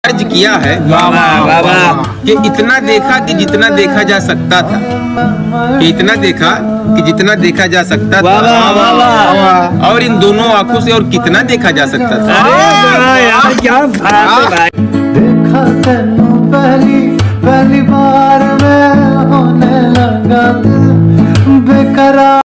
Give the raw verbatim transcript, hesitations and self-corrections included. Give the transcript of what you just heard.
अर्ज किया है कि इतना देखा कि जितना देखा जा सकता था, कि इतना देखा कि जितना देखा जा सकता था, और इन दोनों आंखों से और कितना देखा जा सकता था। अरे यार क्या बात है भाई। देखा तैनू पहली पहली बार